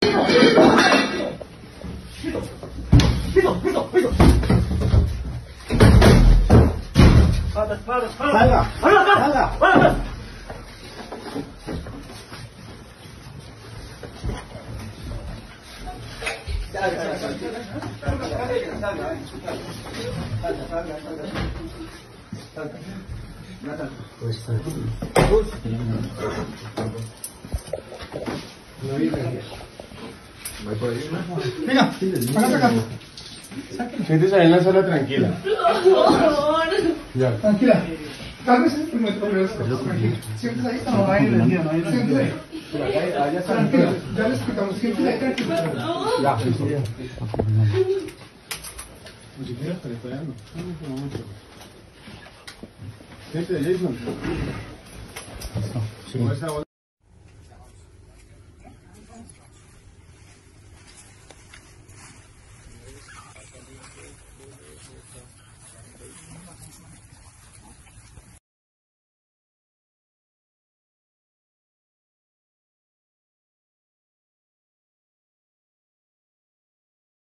Salga. Salga. Venga, acá. Siéntese ahí en la sala tranquila. Ya. Tranquila. Tal vez es el primer problema. Siéntese ahí, no hay energía, no hay energía. Tranquila, ya le explicamos. Siéntese ahí, tranquila. Ya, ni siquiera está esperando. Siéntese, Jason. ¿Cómo está?